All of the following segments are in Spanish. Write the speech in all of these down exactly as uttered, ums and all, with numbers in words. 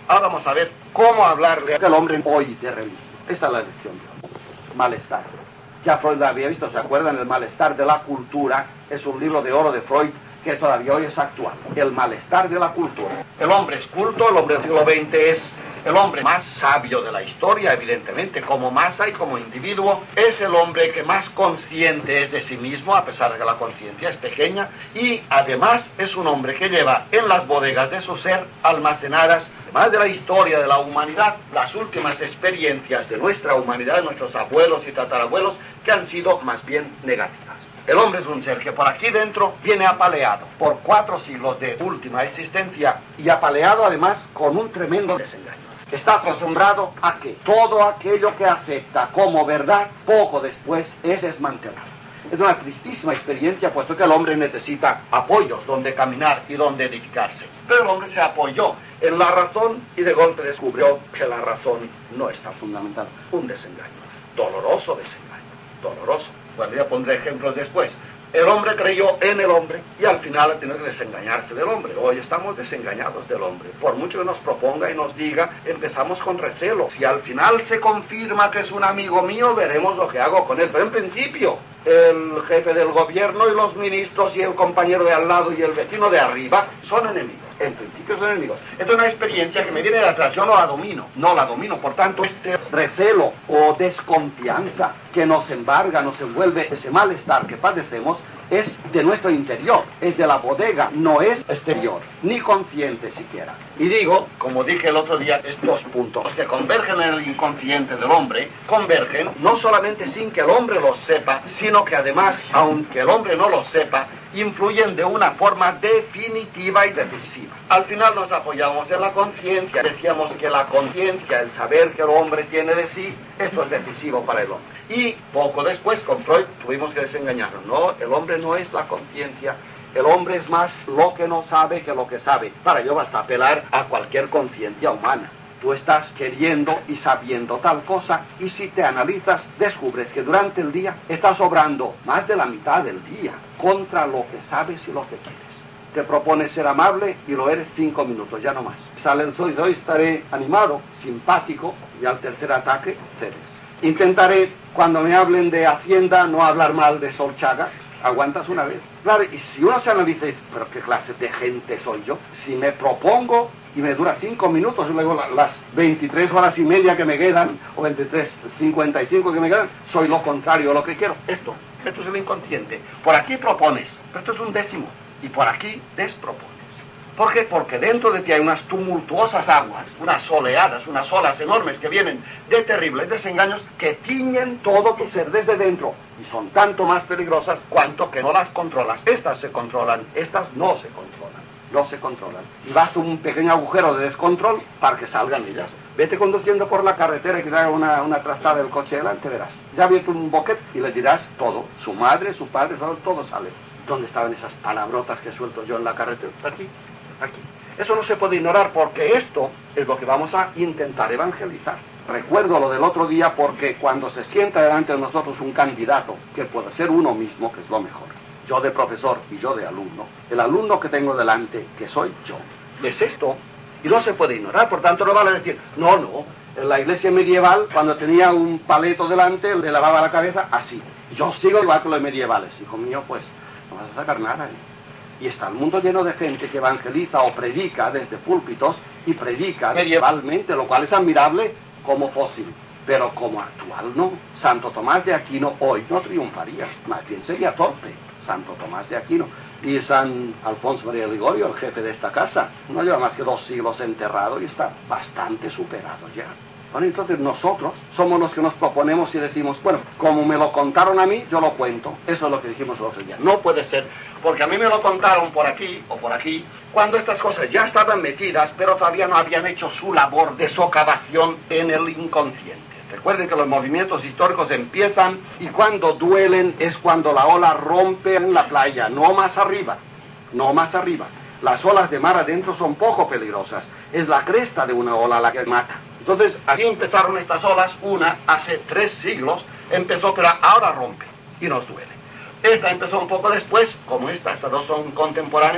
Ahora vamos a ver cómo hablarle al hombre hoy de religión. Esta es la lección de hoy. Malestar. Ya Freud lo había visto, ¿se acuerdan? El malestar de la cultura es un libro de oro de Freud que todavía hoy es actual. El malestar de la cultura. El hombre es culto, el hombre del siglo veinte es el hombre más sabio de la historia, evidentemente, como masa y como individuo. Es el hombre que más consciente es de sí mismo, a pesar de que la conciencia es pequeña, y además es un hombre que lleva en las bodegas de su ser almacenadas, además de la historia de la humanidad, las últimas experiencias de nuestra humanidad, de nuestros abuelos y tatarabuelos, que han sido más bien negativas. El hombre es un ser que por aquí dentro viene apaleado por cuatro siglos de última existencia y apaleado además con un tremendo desengaño. Está acostumbrado a que todo aquello que acepta como verdad, poco después es desmantelado. Es una tristísima experiencia, puesto que el hombre necesita apoyos donde caminar y donde edificarse. Pero el hombre se apoyó en la razón y de golpe descubrió que la razón no está fundamentada. Un desengaño, doloroso desengaño, doloroso. Bueno, ya pondré ejemplos después. El hombre creyó en el hombre y al final ha tenido que desengañarse del hombre. Hoy estamos desengañados del hombre. Por mucho que nos proponga y nos diga, empezamos con recelo. Si al final se confirma que es un amigo mío, veremos lo que hago con él. Pero en principio, el jefe del gobierno y los ministros y el compañero de al lado y el vecino de arriba son enemigos. En principio son enemigos. Esta es una experiencia que me viene de atrás. Yo no la domino. No la domino. Por tanto, este recelo o desconfianza que nos embarga, nos envuelve, ese malestar que padecemos, es de nuestro interior, es de la bodega, no es exterior, ni consciente siquiera. Y digo, como dije el otro día, estos puntos que convergen en el inconsciente del hombre, convergen no solamente sin que el hombre lo sepa, sino que además, aunque el hombre no lo sepa, influyen de una forma definitiva y decisiva. Al final nos apoyamos en la conciencia, decíamos que la conciencia, el saber que el hombre tiene de sí, esto es decisivo para el hombre. Y poco después, con Freud, tuvimos que desengañarnos. No, el hombre no es la conciencia, el hombre es más lo que no sabe que lo que sabe. Para ello basta apelar a cualquier conciencia humana. Tú estás queriendo y sabiendo tal cosa, y si te analizas, descubres que durante el día estás obrando más de la mitad del día contra lo que sabes y lo que quieres. Te propones ser amable y lo eres cinco minutos, ya no más. Sale el sol y hoy estaré animado, simpático, y al tercer ataque, cedes. Intentaré, cuando me hablen de Hacienda, no hablar mal de Solchaga. Aguantas una vez. Claro, y si uno se analiza, pero qué clase de gente soy yo. Si me propongo y me dura cinco minutos, y luego las veintitrés horas y media que me quedan, o veintitrés cincuenta y cinco que me quedan, soy lo contrario, lo que quiero. Esto, esto es el inconsciente. Por aquí propones, pero esto es un décimo. Y por aquí despropones. ¿Por qué? Porque dentro de ti hay unas tumultuosas aguas, unas oleadas, unas olas enormes que vienen de terribles desengaños que tiñen todo tu ser desde dentro. Y son tanto más peligrosas cuanto que no las controlas. Estas se controlan, estas no se controlan. No se controlan. Y basta un pequeño agujero de descontrol para que salgan ellas. Vete conduciendo por la carretera y que te haga una, una trastada del coche delante, verás. Ya viene un boquete y le dirás todo. Su madre, su padre, todo, todo sale. ¿Dónde estaban esas palabrotas que suelto yo en la carretera? Aquí, aquí. Eso no se puede ignorar porque esto es lo que vamos a intentar evangelizar. Recuerdo lo del otro día porque cuando se sienta delante de nosotros un candidato, que puede ser uno mismo, que es lo mejor, yo de profesor y yo de alumno, el alumno que tengo delante, que soy yo, es esto, y no se puede ignorar, por tanto no vale decir, no, no, en la iglesia medieval, cuando tenía un paleto delante, le lavaba la cabeza así. Yo sigo igual que los medievales, hijo mío, pues no vas a sacar nada, ¿eh? Y está el mundo lleno de gente que evangeliza o predica desde púlpitos y predica medievalmente, lo cual es admirable como fósil, pero como actual no. Santo Tomás de Aquino hoy no triunfaría, más bien sería torpe. Santo Tomás de Aquino y San Alfonso María de Ligorio, el jefe de esta casa, no lleva más que dos siglos enterrado y está bastante superado ya. Bueno, entonces nosotros somos los que nos proponemos y decimos, bueno, como me lo contaron a mí, yo lo cuento. Eso es lo que dijimos el otro día. No puede ser, porque a mí me lo contaron por aquí o por aquí, cuando estas cosas ya estaban metidas, pero todavía no habían hecho su labor de socavación en el inconsciente. Recuerden que los movimientos históricos empiezan y cuando duelen es cuando la ola rompe en la playa, no más arriba, no más arriba. Las olas de mar adentro son poco peligrosas, es la cresta de una ola la que mata. Entonces, aquí empezaron estas olas, una hace tres siglos, empezó, pero ahora rompe y nos duele. Esta empezó un poco después, como esta, estas dos son contemporáneas,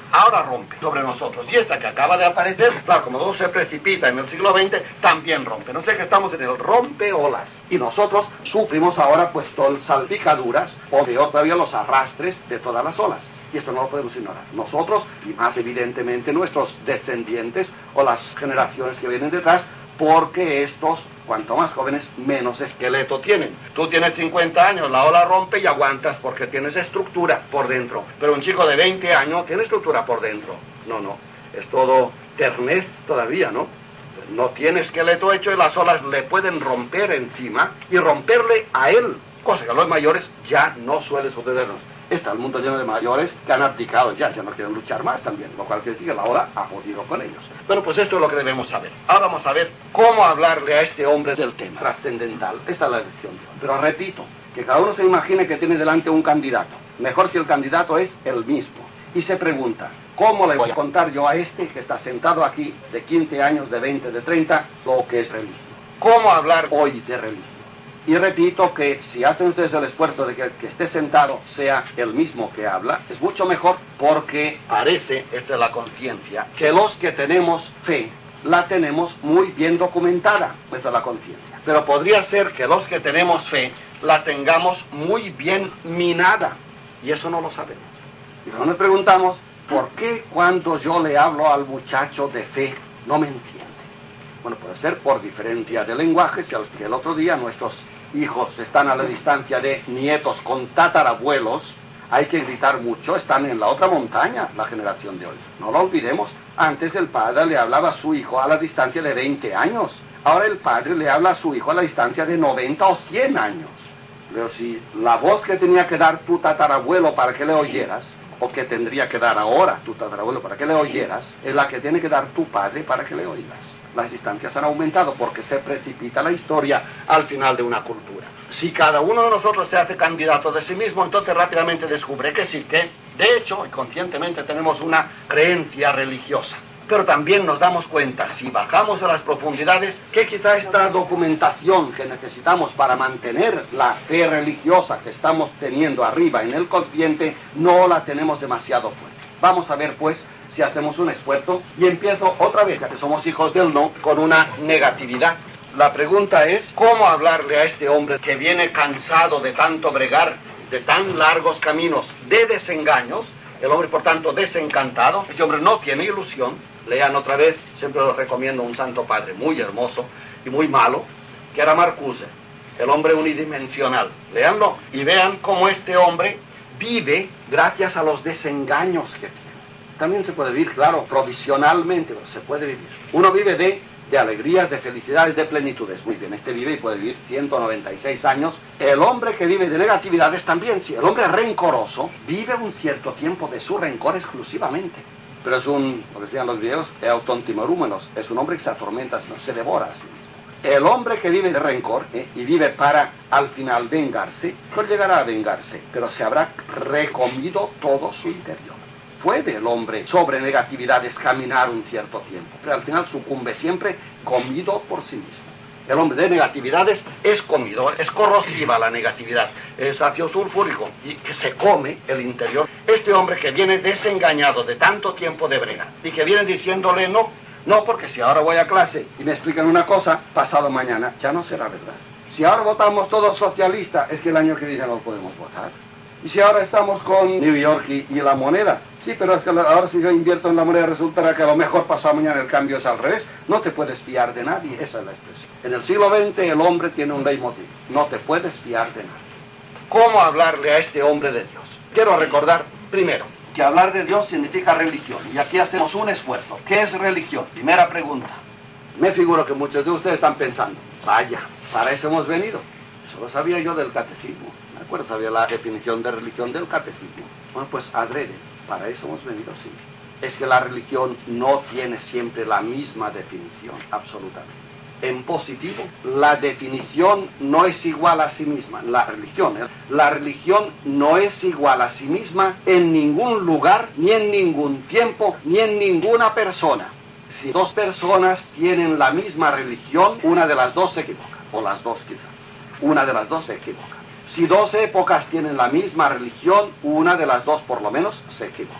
ahora rompe sobre nosotros. Y esta que acaba de aparecer, claro, como todo se precipita en el siglo veinte, también rompe. No sé que estamos en el rompeolas. Y nosotros sufrimos ahora, pues, todo salpicaduras, o peor todavía, los arrastres de todas las olas. Y esto no lo podemos ignorar. Nosotros, y más evidentemente nuestros descendientes, o las generaciones que vienen detrás, porque estos, cuanto más jóvenes, menos esqueleto tienen. Tú tienes cincuenta años, la ola rompe y aguantas porque tienes estructura por dentro. Pero un chico de veinte años tiene estructura por dentro. No, no, es todo ternez todavía, ¿no? No tiene esqueleto hecho y las olas le pueden romper encima y romperle a él, cosa que a los mayores ya no suele sucedernos. Está el mundo lleno de mayores que han abdicado ya, ya no quieren luchar más también, lo cual quiere decir que la ola ha podido con ellos. Bueno, pues esto es lo que debemos saber. Ahora vamos a ver cómo hablarle a este hombre del tema trascendental. Esta es la lección. Pero repito, que cada uno se imagine que tiene delante un candidato. Mejor si el candidato es el mismo. Y se pregunta, ¿cómo le voy a contar yo a este que está sentado aquí de quince años, de veinte, de treinta, lo que es religión? ¿Cómo hablar hoy de religión? Y repito que si hacen ustedes el esfuerzo de que el que esté sentado sea el mismo que habla, es mucho mejor porque parece, esta es la conciencia, que los que tenemos fe la tenemos muy bien documentada, esta es la conciencia. Pero podría ser que los que tenemos fe la tengamos muy bien minada, y eso no lo sabemos. Y luego nos preguntamos, ¿por qué cuando yo le hablo al muchacho de fe no me entiende? Bueno, puede ser por diferencia de lenguaje, si el otro día nuestros hijos están a la distancia de nietos con tatarabuelos, hay que gritar mucho, están en la otra montaña, la generación de hoy. No lo olvidemos, antes el padre le hablaba a su hijo a la distancia de veinte años, ahora el padre le habla a su hijo a la distancia de noventa o cien años. Pero si la voz que tenía que dar tu tatarabuelo para que le oyeras, o que tendría que dar ahora tu tatarabuelo para que le oyeras, es la que tiene que dar tu padre para que le oigas. Las distancias han aumentado porque se precipita la historia al final de una cultura. Si cada uno de nosotros se hace candidato de sí mismo, entonces rápidamente descubre que sí, que de hecho y conscientemente tenemos una creencia religiosa. Pero también nos damos cuenta, si bajamos a las profundidades, que quizá esta documentación que necesitamos para mantener la fe religiosa que estamos teniendo arriba en el consciente, no la tenemos demasiado fuerte. Vamos a ver pues si hacemos un esfuerzo, y empiezo otra vez, ya que somos hijos del no, con una negatividad. La pregunta es, ¿cómo hablarle a este hombre que viene cansado de tanto bregar, de tan largos caminos, de desengaños? El hombre, por tanto, desencantado. Este hombre no tiene ilusión. Lean otra vez, siempre lo recomiendo, un santo padre muy hermoso y muy malo, que era Marcuse, el hombre unidimensional. Leanlo y vean cómo este hombre vive gracias a los desengaños que tiene. También se puede vivir, claro, provisionalmente, pero se puede vivir. Uno vive de, de alegrías, de felicidades, de plenitudes. Muy bien, este vive y puede vivir ciento noventa y seis años. El hombre que vive de negatividades también, sí. El hombre rencoroso vive un cierto tiempo de su rencor exclusivamente. Pero es un, lo que decían los griegos, eutontimorúmenos, es un hombre que se atormenta, no se devora a sí mismo. El hombre que vive de rencor eh, y vive para, al final, vengarse, pues llegará a vengarse, pero se habrá recomido todo su interior. Puede el hombre sobre negatividades caminar un cierto tiempo, pero al final sucumbe siempre comido por sí mismo. El hombre de negatividades es comido, es corrosiva la negatividad, es ácido sulfúrico y que se come el interior. Este hombre que viene desengañado de tanto tiempo de brega y que viene diciéndole no, no, porque si ahora voy a clase y me explican una cosa, pasado mañana ya no será verdad. Si ahora votamos todos socialistas, es que el año que viene no podemos votar. Y si ahora estamos con New York y, y la moneda, sí, pero es que ahora si yo invierto en la moneda resultará que a lo mejor pasado mañana el cambio es al revés. No te puedes fiar de nadie, esa es la expresión. En el siglo veinte el hombre tiene un leitmotiv, no te puedes fiar de nadie. ¿Cómo hablarle a este hombre de Dios? Quiero recordar, primero, que hablar de Dios significa religión, y aquí hacemos un esfuerzo. ¿Qué es religión? Primera pregunta. Me figuro que muchos de ustedes están pensando, vaya, para eso hemos venido. Eso lo sabía yo del catecismo. Me acuerdo, sabía la definición de religión del catecismo. Bueno, pues adrede, para eso hemos venido, sí. Es que la religión no tiene siempre la misma definición, absolutamente. En positivo, la definición no es igual a sí misma. La religión, ¿eh? La religión no es igual a sí misma en ningún lugar, ni en ningún tiempo, ni en ninguna persona. Si dos personas tienen la misma religión, una de las dos se equivoca, o las dos quizás. Una de las dos se equivoca. Si dos épocas tienen la misma religión, una de las dos por lo menos se equivoca.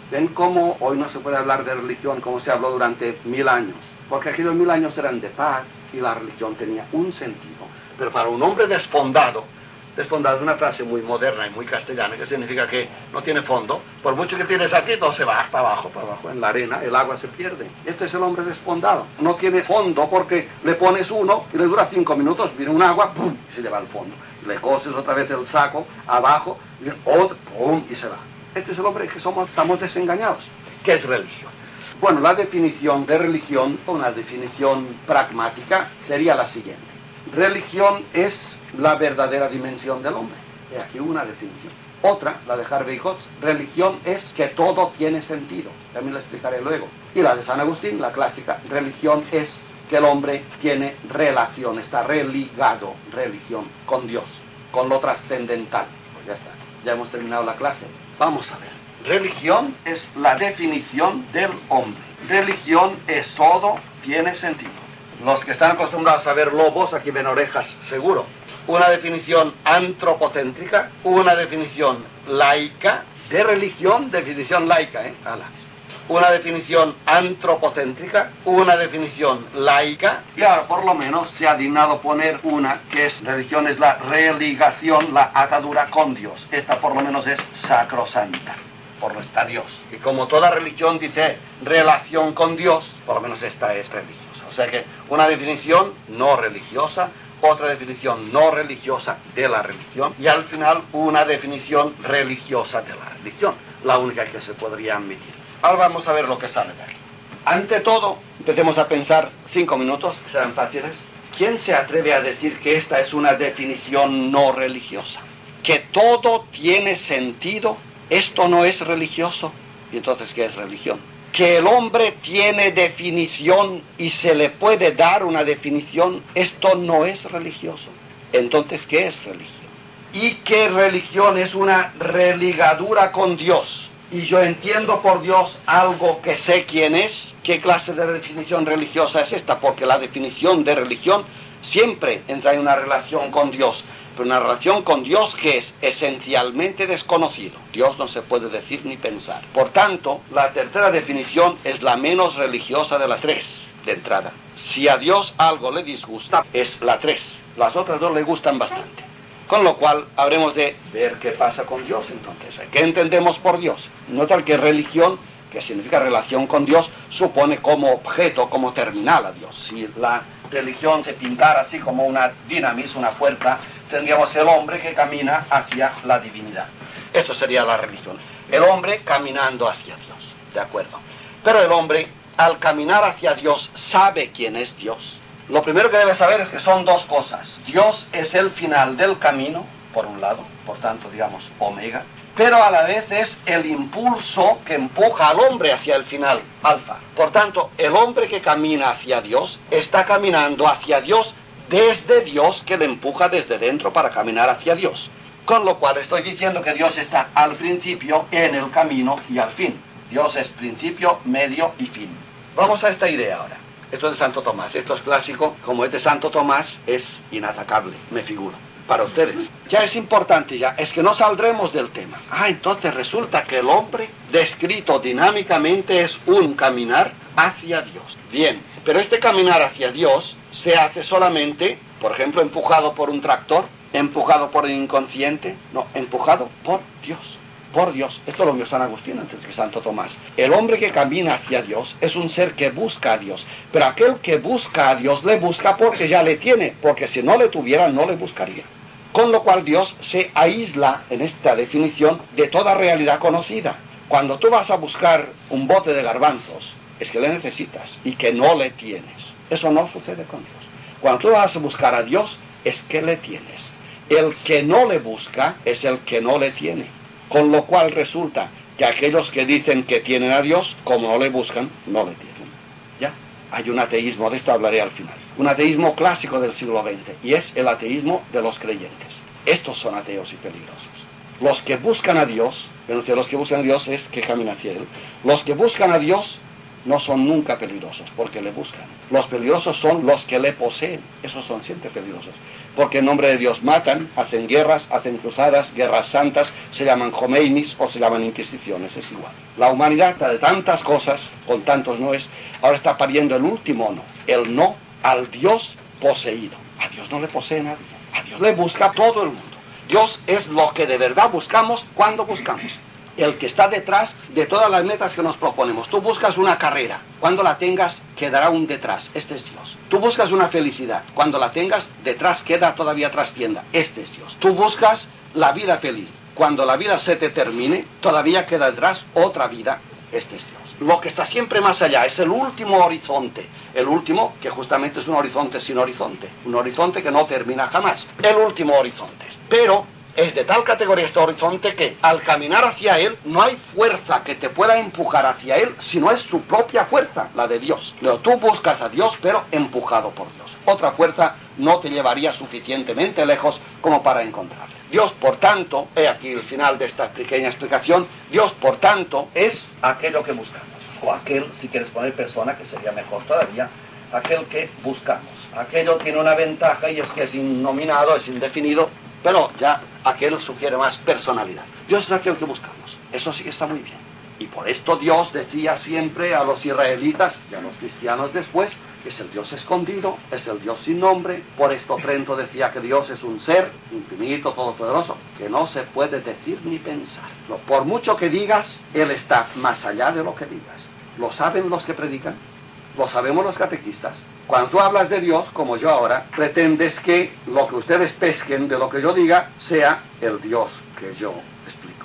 ¿Ven cómo hoy no se puede hablar de religión como se habló durante mil años? Porque aquellos mil años eran de paz y la religión tenía un sentido. Pero para un hombre despondado, despondado es una frase muy moderna y muy castellana, que significa que no tiene fondo. Por mucho que tienes aquí, todo se va hasta abajo, para abajo. En la arena el agua se pierde. Este es el hombre despondado. No tiene fondo porque le pones uno y le dura cinco minutos, viene un agua, ¡pum!, y se lleva al fondo. Y le coses otra vez el saco abajo, y otro, ¡pum!, y se va. Este es el hombre que somos, estamos desengañados. ¿Qué es religión? Bueno, la definición de religión, una definición pragmática, sería la siguiente. Religión es la verdadera dimensión del hombre. Y aquí una definición. Otra, la de Harvey Hotz, religión es que todo tiene sentido. También la explicaré luego. Y la de San Agustín, la clásica, religión es que el hombre tiene relación, está religado, religión, con Dios, con lo trascendental. Pues ya está, ya hemos terminado la clase. Vamos a ver. Religión es la definición del hombre. Religión es todo, tiene sentido. Los que están acostumbrados a ver lobos, aquí ven orejas, seguro. Una definición antropocéntrica, una definición laica, de religión, definición laica, ¿eh? Ala. Una definición antropocéntrica, una definición laica, y ahora por lo menos se ha dignado poner una que es, religión es la religación, la atadura con Dios. Esta por lo menos es sacrosanta, por lo está Dios. Y como toda religión dice relación con Dios, por lo menos esta es religiosa. O sea que una definición no religiosa, otra definición no religiosa de la religión, y al final una definición religiosa de la religión, la única que se podría admitir. Ahora vamos a ver lo que sale de aquí. Ante todo, empecemos a pensar cinco minutos, que serán fáciles. ¿Quién se atreve a decir que esta es una definición no religiosa? Que todo tiene sentido, esto no es religioso. ¿Y entonces qué es religión? Que el hombre tiene definición y se le puede dar una definición, esto no es religioso. Entonces, ¿qué es religión? Y que religión es una religadura con Dios. Y yo entiendo por Dios algo que sé quién es. ¿Qué clase de definición religiosa es esta? Porque la definición de religión siempre entra en una relación con Dios. Pero una relación con Dios que es esencialmente desconocido. Dios no se puede decir ni pensar. Por tanto, la tercera definición es la menos religiosa de las tres, de entrada. Si a Dios algo le disgusta, es la tres. Las otras dos le gustan bastante. Con lo cual, habremos de ver qué pasa con Dios entonces. ¿Qué entendemos por Dios? Notar que religión, que significa relación con Dios, supone como objeto, como terminal a Dios. Si la religión se pintara así como una dinamis, una puerta, tendríamos el hombre que camina hacia la divinidad. Eso sería la religión. El hombre caminando hacia Dios, ¿de acuerdo? Pero el hombre, al caminar hacia Dios, sabe quién es Dios. Lo primero que debe saber es que son dos cosas. Dios es el final del camino, por un lado, por tanto, digamos, omega, pero a la vez es el impulso que empuja al hombre hacia el final, alfa. Por tanto, el hombre que camina hacia Dios está caminando hacia Dios desde Dios, que le empuja desde dentro para caminar hacia Dios. Con lo cual estoy diciendo que Dios está al principio, en el camino y al fin. Dios es principio, medio y fin. Vamos a esta idea ahora. Esto es de Santo Tomás, esto es clásico, como es de Santo Tomás, es inatacable, me figuro, para ustedes. Ya es importante, ya, es que no saldremos del tema. Ah, entonces resulta que el hombre, descrito dinámicamente, es un caminar hacia Dios. Bien, pero este caminar hacia Dios se hace solamente, por ejemplo, empujado por un tractor, empujado por el inconsciente, no, empujado por Dios. Por Dios, esto lo vio San Agustín antes que Santo Tomás. El hombre que camina hacia Dios es un ser que busca a Dios, pero aquel que busca a Dios le busca porque ya le tiene, porque si no le tuviera no le buscaría. Con lo cual Dios se aísla en esta definición de toda realidad conocida. Cuando tú vas a buscar un bote de garbanzos, es que le necesitas y que no le tienes. Eso no sucede con Dios. Cuando tú vas a buscar a Dios, es que le tienes. El que no le busca es el que no le tiene. Con lo cual resulta que aquellos que dicen que tienen a Dios, como no le buscan, no le tienen. ¿Ya? Hay un ateísmo, de esto hablaré al final. Un ateísmo clásico del siglo veinte, y es el ateísmo de los creyentes. Estos son ateos y peligrosos. Los que buscan a Dios, los que buscan a Dios es que caminan hacia Él. Los que buscan a Dios no son nunca peligrosos, porque le buscan. Los peligrosos son los que le poseen, esos son siempre peligrosos. Porque en nombre de Dios matan, hacen guerras, hacen cruzadas, guerras santas, se llaman Jomeinis o se llaman inquisiciones, es igual. La humanidad está de tantas cosas, con tantos noes, ahora está pariendo el último no, el no al Dios poseído. A Dios no le posee nadie, a Dios le busca todo el mundo. Dios es lo que de verdad buscamos cuando buscamos. El que está detrás de todas las metas que nos proponemos. Tú buscas una carrera, cuando la tengas quedará un detrás, este es Dios. Tú buscas una felicidad, cuando la tengas detrás queda todavía trastienda, este es Dios. Tú buscas la vida feliz, cuando la vida se te termine, todavía queda detrás otra vida, este es Dios. Lo que está siempre más allá es el último horizonte, el último que justamente es un horizonte sin horizonte, un horizonte que no termina jamás, el último horizonte. Pero es de tal categoría este horizonte que al caminar hacia él no hay fuerza que te pueda empujar hacia él, sino es su propia fuerza, la de Dios. Luego, tú buscas a Dios, pero empujado por Dios. Otra fuerza no te llevaría suficientemente lejos como para encontrarle. Dios, por tanto, he aquí el final de esta pequeña explicación, Dios, por tanto, es aquello que buscamos. O aquel, si quieres poner persona, que sería mejor todavía, aquel que buscamos. Aquello tiene una ventaja y es que es innominado, es indefinido, pero ya aquel sugiere más personalidad. Dios es aquel que buscamos. Eso sí que está muy bien. Y por esto Dios decía siempre a los israelitas y a los cristianos después, que es el Dios escondido, es el Dios sin nombre. Por esto Trento decía que Dios es un ser infinito, todopoderoso, que no se puede decir ni pensar. Por mucho que digas, Él está más allá de lo que digas. Lo saben los que predican, lo sabemos los catequistas. Cuando tú hablas de Dios, como yo ahora, pretendes que lo que ustedes pesquen de lo que yo diga sea el Dios que yo explico.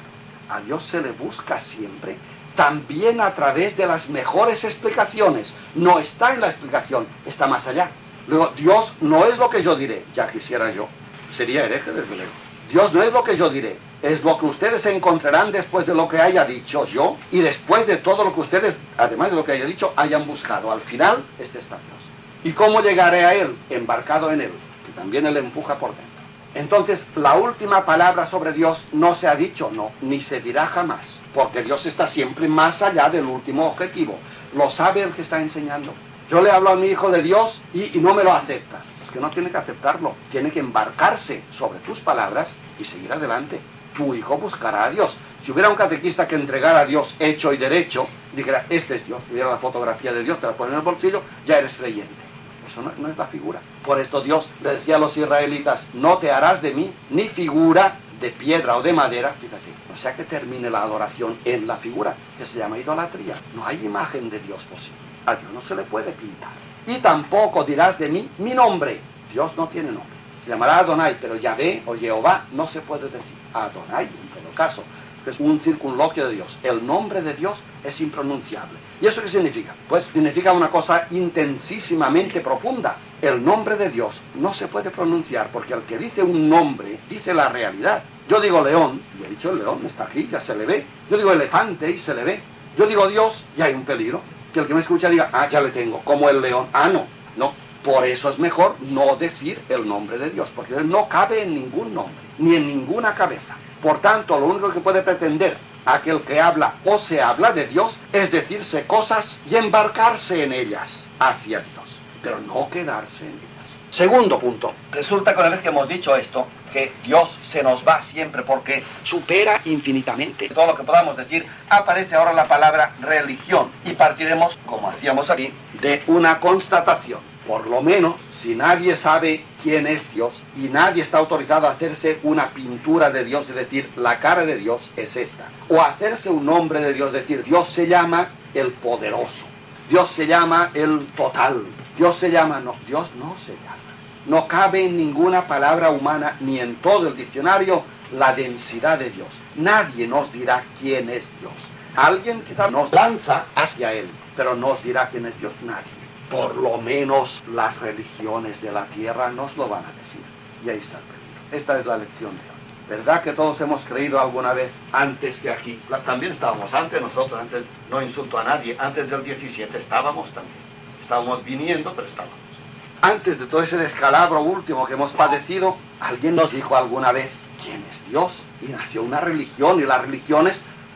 A Dios se le busca siempre, también a través de las mejores explicaciones. No está en la explicación, está más allá. Luego, Dios no es lo que yo diré, ya quisiera yo. Sería hereje, desde luego. Dios no es lo que yo diré, es lo que ustedes encontrarán después de lo que haya dicho yo y después de todo lo que ustedes, además de lo que haya dicho, hayan buscado. Al final, este está Dios. ¿Y cómo llegaré a Él? Embarcado en Él, que también Él empuja por dentro. Entonces, la última palabra sobre Dios no se ha dicho, no, ni se dirá jamás, porque Dios está siempre más allá del último objetivo. Lo sabe el que está enseñando. Yo le hablo a mi hijo de Dios y, y no me lo acepta. Que no tiene que aceptarlo, tiene que embarcarse sobre tus palabras y seguir adelante. Tu hijo buscará a Dios. Si hubiera un catequista que entregara a Dios hecho y derecho, dijera, este es Dios, tuviera la fotografía de Dios, te la pone en el bolsillo, ya eres creyente. Eso no, no es la figura. Por esto Dios le decía a los israelitas, no te harás de mí ni figura de piedra o de madera, fíjate, o sea que termine la adoración en la figura, que se llama idolatría. No hay imagen de Dios posible. A Dios no se le puede pintar. Y tampoco dirás de mí mi nombre. Dios no tiene nombre. Se llamará Adonai, pero Yahvé o Jehová no se puede decir. Adonai, en todo caso, que es un circunloquio de Dios. El nombre de Dios es impronunciable. ¿Y eso qué significa? Pues significa una cosa intensísimamente profunda. El nombre de Dios no se puede pronunciar porque el que dice un nombre dice la realidad. Yo digo león, y he dicho el león está aquí, ya se le ve. Yo digo elefante y se le ve. Yo digo Dios y hay un peligro. Que el que me escucha diga, ah, ya le tengo, como el león. Ah, no, no. Por eso es mejor no decir el nombre de Dios, porque Él no cabe en ningún nombre, ni en ninguna cabeza. Por tanto, lo único que puede pretender aquel que habla o se habla de Dios es decirse cosas y embarcarse en ellas hacia Dios, pero no quedarse en ellas. Segundo punto, resulta que una vez que hemos dicho esto, que Dios se nos va siempre porque supera infinitamente todo lo que podamos decir, aparece ahora la palabra religión y partiremos, como hacíamos aquí, de una constatación. Por lo menos, si nadie sabe quién es Dios y nadie está autorizado a hacerse una pintura de Dios, es decir, la cara de Dios es esta, o hacerse un nombre de Dios, es decir, Dios se llama el poderoso, Dios se llama el total, Dios se llama, no, Dios no se llama. No cabe en ninguna palabra humana, ni en todo el diccionario, la densidad de Dios. Nadie nos dirá quién es Dios. Alguien quizá nos lanza hacia Él, pero nos dirá quién es Dios, nadie. Por lo menos las religiones de la tierra nos lo van a decir. Y ahí está el peligro. Esta es la lección de hoy. ¿Verdad que todos hemos creído alguna vez antes que aquí? También estábamos antes nosotros, antes, no insulto a nadie, antes del diecisiete estábamos también. Estábamos viniendo, pero estábamos. Antes de todo ese descalabro último que hemos padecido, alguien nos dijo alguna vez quién es Dios, y nació una religión, y las religiones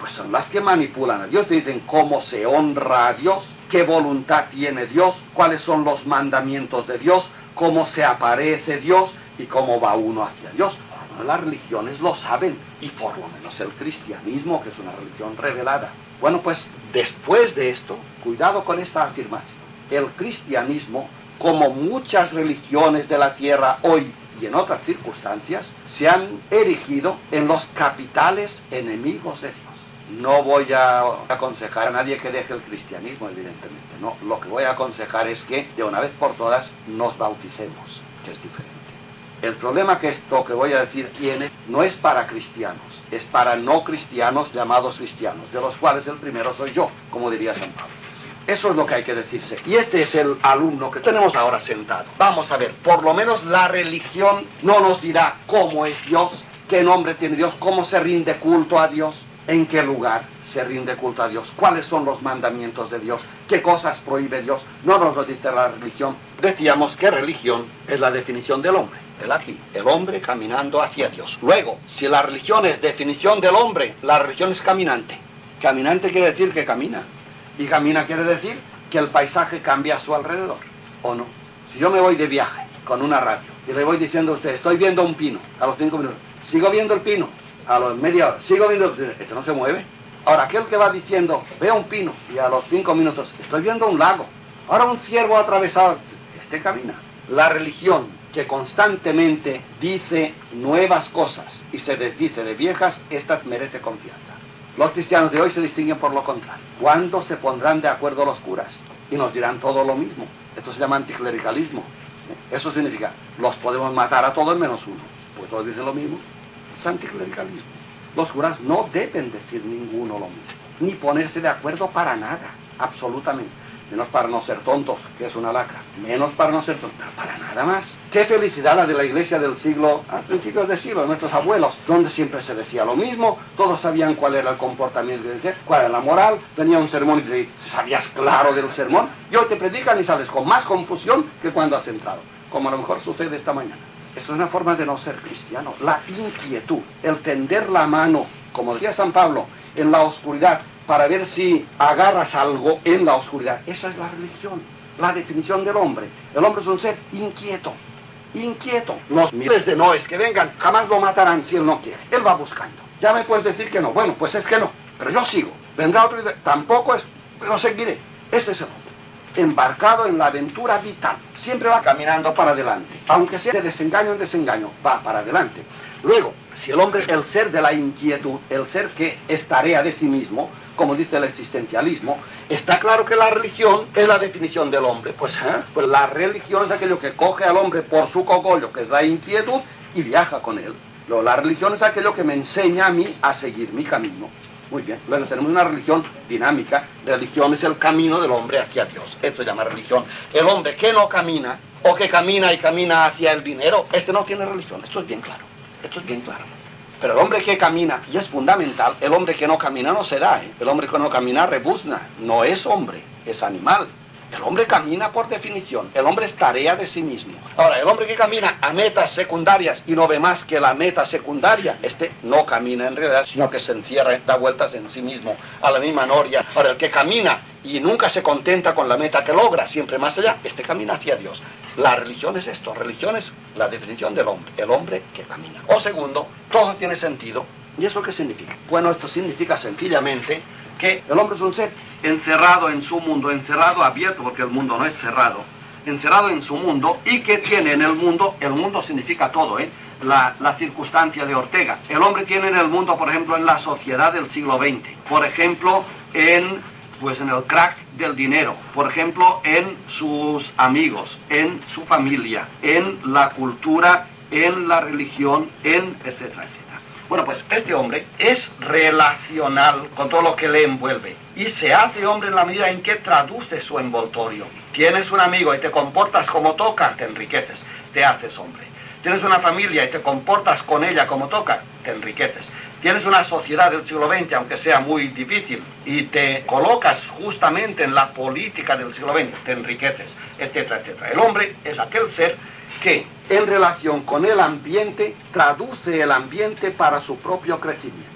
pues son las que manipulan a Dios. Dicen cómo se honra a Dios, qué voluntad tiene Dios, cuáles son los mandamientos de Dios, cómo se aparece Dios y cómo va uno hacia Dios. Bueno, las religiones lo saben, y por lo menos el cristianismo, que es una religión revelada. Bueno, pues después de esto, cuidado con esta afirmación. El cristianismo, como muchas religiones de la tierra hoy y en otras circunstancias, se han erigido en los capitales enemigos de Dios. No voy a aconsejar a nadie que deje el cristianismo, evidentemente, no. Lo que voy a aconsejar es que de una vez por todas nos bauticemos, que es diferente. El problema que esto que voy a decir tiene no es para cristianos, es para no cristianos llamados cristianos, de los cuales el primero soy yo, como diría San Pablo. Eso es lo que hay que decirse. Y este es el alumno que tenemos ahora sentado. Vamos a ver, por lo menos la religión no nos dirá cómo es Dios, qué nombre tiene Dios, cómo se rinde culto a Dios, en qué lugar se rinde culto a Dios, cuáles son los mandamientos de Dios, qué cosas prohíbe Dios. No nos lo dice la religión. Decíamos que religión es la definición del hombre. El aquí, el hombre caminando hacia Dios. Luego, si la religión es definición del hombre, la religión es caminante. Caminante quiere decir que camina. Y camina quiere decir que el paisaje cambia a su alrededor, ¿o no? Si yo me voy de viaje con una radio y le voy diciendo a usted, estoy viendo un pino, a los cinco minutos, sigo viendo el pino, a los media hora, sigo viendo el pino, esto no se mueve. Ahora, aquel que va diciendo, veo un pino, y a los cinco minutos, estoy viendo un lago, ahora un ciervo atravesado, este camina. La religión que constantemente dice nuevas cosas y se desdice de viejas, esta merece confianza. Los cristianos de hoy se distinguen por lo contrario. ¿Cuándo se pondrán de acuerdo los curas? Y nos dirán todo lo mismo. Esto se llama anticlericalismo. Eso significa, los podemos matar a todos menos uno. Pues todos dicen lo mismo. Es anticlericalismo. Los curas no deben decir ninguno lo mismo, ni ponerse de acuerdo para nada, absolutamente. Menos para no ser tontos, que es una lacra. Menos para no ser tontos, pero para nada más. Qué felicidad la de la iglesia del siglo, a principios del siglo, de nuestros abuelos, donde siempre se decía lo mismo, todos sabían cuál era el comportamiento, cuál era la moral, venía un sermón y te sabías claro del sermón, y hoy te predican y sales con más confusión que cuando has entrado, como a lo mejor sucede esta mañana. Esto es una forma de no ser cristiano, la inquietud, el tender la mano, como decía San Pablo, en la oscuridad, para ver si agarras algo en la oscuridad. Esa es la religión, la definición del hombre. El hombre es un ser inquieto, inquieto. Los miles de noes que vengan jamás lo matarán si él no quiere. Él va buscando. Ya me puedes decir que no. Bueno, pues es que no. Pero yo sigo. Vendrá otro y dice, tampoco es, pero seguiré. Ese es el hombre. Embarcado en la aventura vital. Siempre va caminando para adelante. Aunque sea de desengaño en desengaño, va para adelante. Luego, si el hombre es el ser de la inquietud, el ser que es tarea de sí mismo, como dice el existencialismo, está claro que la religión es la definición del hombre. Pues, ¿eh? pues la religión es aquello que coge al hombre por su cogollo, que es la inquietud, y viaja con él. Luego, la religión es aquello que me enseña a mí a seguir mi camino. Muy bien, luego tenemos una religión dinámica. Religión es el camino del hombre hacia Dios. Esto se llama religión. El hombre que no camina, o que camina y camina hacia el dinero, este no tiene religión. Esto es bien claro. Esto es bien claro. Pero el hombre que camina, y es fundamental, el hombre que no camina no será, ¿eh? El hombre que no camina rebuzna, no es hombre, es animal. El hombre camina por definición, el hombre es tarea de sí mismo. Ahora, el hombre que camina a metas secundarias y no ve más que la meta secundaria, este no camina en realidad, sino que se encierra, da vueltas en sí mismo, a la misma noria. Ahora, el que camina y nunca se contenta con la meta que logra, siempre más allá, este camina hacia Dios. La religión es esto, religión es la definición del hombre, el hombre que camina. O segundo, todo tiene sentido. ¿Y eso qué significa? Bueno, esto significa sencillamente que el hombre es un ser encerrado en su mundo, encerrado, abierto, porque el mundo no es cerrado, encerrado en su mundo, y que tiene en el mundo, el mundo significa todo, ¿eh? La, la circunstancia de Ortega. El hombre tiene en el mundo, por ejemplo, en la sociedad del siglo veinte, por ejemplo, en... pues en el crack del dinero, por ejemplo, en sus amigos, en su familia, en la cultura, en la religión, en etcétera, etcétera. Bueno, pues este hombre es relacional con todo lo que le envuelve y se hace hombre en la medida en que traduce su envoltorio. Tienes un amigo y te comportas como toca, te enriqueces, te haces hombre. Tienes una familia y te comportas con ella como toca, te enriqueces. Tienes una sociedad del siglo veinte, aunque sea muy difícil, y te colocas justamente en la política del siglo veinte, te enriqueces, etcétera, etcétera. El hombre es aquel ser que, en relación con el ambiente, traduce el ambiente para su propio crecimiento.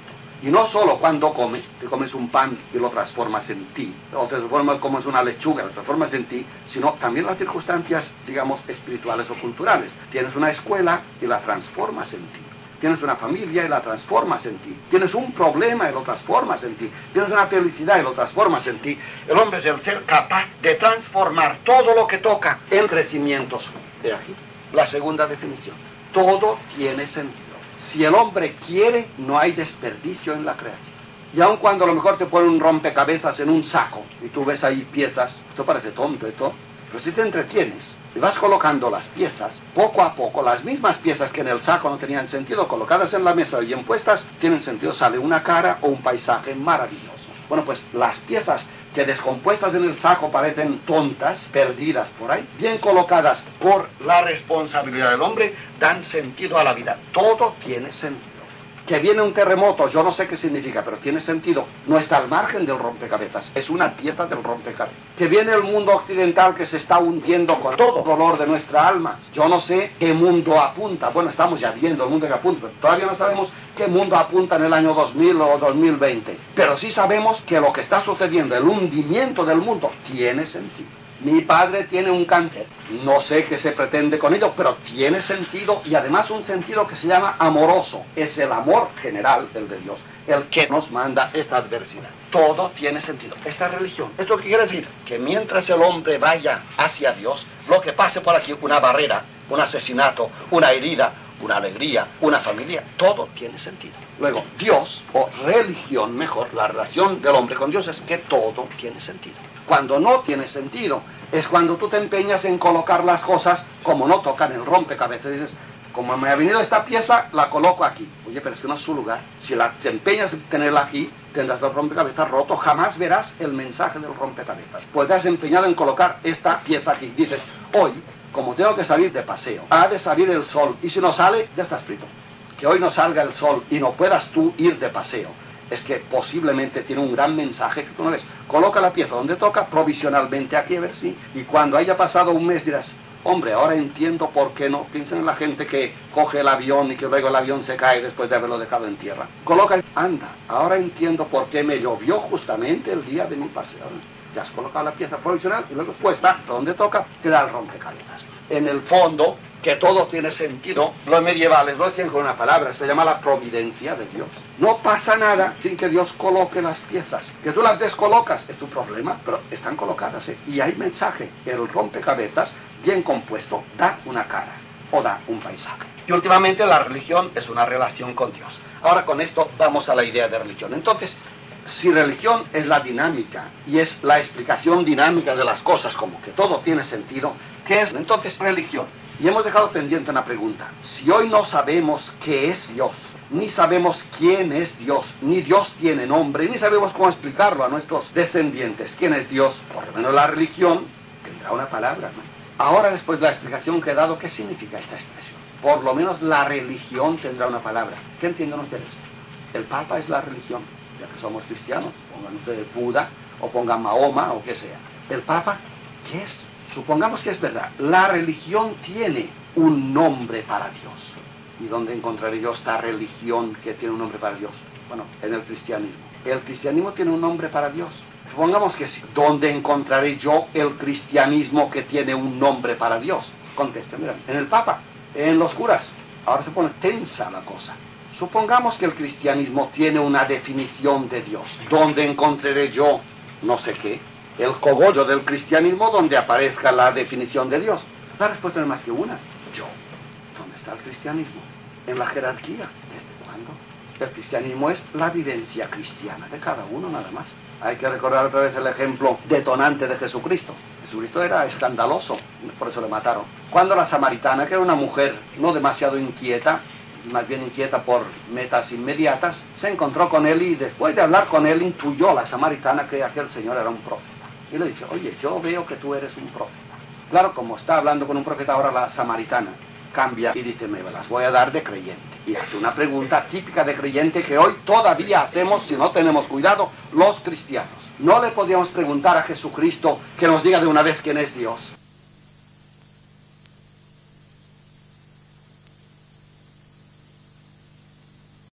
Y no solo cuando comes, te comes un pan y lo transformas en ti, o te transformas como es una lechuga, lo transformas en ti, sino también las circunstancias, digamos, espirituales o culturales. Tienes una escuela y la transformas en ti. Tienes una familia y la transformas en ti. Tienes un problema y lo transformas en ti. Tienes una felicidad y lo transformas en ti. El hombre es el ser capaz de transformar todo lo que toca en crecimientos. De aquí, la segunda definición. Todo tiene sentido. Si el hombre quiere, no hay desperdicio en la creación. Y aun cuando a lo mejor te ponen un rompecabezas en un saco y tú ves ahí piezas, esto parece tonto, esto, pero si te entretienes y vas colocando las piezas, poco a poco, las mismas piezas que en el saco no tenían sentido, colocadas en la mesa y bien puestas, tienen sentido, sale una cara o un paisaje maravilloso. Bueno, pues las piezas que descompuestas en el saco parecen tontas, perdidas por ahí, bien colocadas por la responsabilidad del hombre, dan sentido a la vida. Todo tiene sentido. Que viene un terremoto, yo no sé qué significa, pero tiene sentido. No está al margen del rompecabezas, es una pieza del rompecabezas. Que viene el mundo occidental que se está hundiendo con todo dolor de nuestra alma. Yo no sé qué mundo apunta. Bueno, estamos ya viendo el mundo que apunta, pero todavía no sabemos qué mundo apunta en el año dos mil o dos mil veinte. Pero sí sabemos que lo que está sucediendo, el hundimiento del mundo, tiene sentido. Mi padre tiene un cáncer, no sé qué se pretende con ello, pero tiene sentido, y además un sentido que se llama amoroso. Es el amor general del de Dios, el que nos manda esta adversidad. Todo tiene sentido. Esta religión, ¿esto qué quiere decir? Que mientras el hombre vaya hacia Dios, lo que pase por aquí, una barrera, un asesinato, una herida, una alegría, una familia, todo tiene sentido. Luego, Dios, o religión mejor, la relación del hombre con Dios es que todo tiene sentido. Cuando no tiene sentido, es cuando tú te empeñas en colocar las cosas como no tocan el rompecabezas. Dices, como me ha venido esta pieza, la coloco aquí. Oye, pero es que no es su lugar. Si la, te empeñas en tenerla aquí, tendrás el rompecabezas roto, jamás verás el mensaje del rompecabezas. Pues te has empeñado en colocar esta pieza aquí. Dices, hoy, como tengo que salir de paseo, ha de salir el sol, y si no sale, ya estás frito. Que hoy no salga el sol y no puedas tú ir de paseo, es que posiblemente tiene un gran mensaje que tú no ves. Coloca la pieza donde toca, provisionalmente aquí, a ver si, y cuando haya pasado un mes dirás, hombre, ahora entiendo por qué no. Piensen en la gente que coge el avión y que luego el avión se cae después de haberlo dejado en tierra. Coloca, anda, ahora entiendo por qué me llovió justamente el día de mi paseo. Ya has colocado la pieza provisional y luego puesta donde toca, te da el rompecabezas. En el fondo, que todo tiene sentido, los medievales lo decían con una palabra, se llama la providencia de Dios. No pasa nada sin que Dios coloque las piezas. Que tú las descolocas es tu problema, pero están colocadas, ¿eh? Y hay mensaje. El rompecabezas, bien compuesto, da una cara o da un paisaje. Y últimamente la religión es una relación con Dios. Ahora con esto vamos a la idea de religión. Entonces, si religión es la dinámica y es la explicación dinámica de las cosas, como que todo tiene sentido, ¿qué es entonces religión? Y hemos dejado pendiente una pregunta. Si hoy no sabemos qué es Dios, ni sabemos quién es Dios, ni Dios tiene nombre, ni sabemos cómo explicarlo a nuestros descendientes, quién es Dios, por lo menos la religión tendrá una palabra, ¿no? Ahora, después de la explicación que he dado, ¿qué significa esta expresión? Por lo menos la religión tendrá una palabra. ¿Qué entienden ustedes? El Papa es la religión, ya que somos cristianos. Pongan ustedes Buda, o pongan Mahoma, o qué sea. ¿El Papa qué es? Supongamos que es verdad, la religión tiene un nombre para Dios. ¿Y dónde encontraré yo esta religión que tiene un nombre para Dios? Bueno, en el cristianismo. El cristianismo tiene un nombre para Dios. Supongamos que sí. ¿Dónde encontraré yo el cristianismo que tiene un nombre para Dios? Contesten, miren, en el Papa, en los curas. Ahora se pone tensa la cosa. Supongamos que el cristianismo tiene una definición de Dios. ¿Dónde encontraré yo no sé qué? El cogollo del cristianismo donde aparezca la definición de Dios. La respuesta no es más que una. Yo. ¿Dónde está el cristianismo? En la jerarquía. ¿Desde cuándo? El cristianismo es la vivencia cristiana de cada uno nada más. Hay que recordar otra vez el ejemplo detonante de Jesucristo. Jesucristo era escandaloso, por eso le mataron. Cuando la samaritana, que era una mujer no demasiado inquieta, más bien inquieta por metas inmediatas, se encontró con él y después de hablar con él intuyó la samaritana que aquel señor era un profeta. Y le dice, oye, yo veo que tú eres un profeta. Claro, como está hablando con un profeta ahora la samaritana, cambia y dice, me las voy a dar de creyente. Y hace una pregunta típica de creyente que hoy todavía hacemos, si no tenemos cuidado, los cristianos. No le podíamos preguntar a Jesucristo que nos diga de una vez quién es Dios.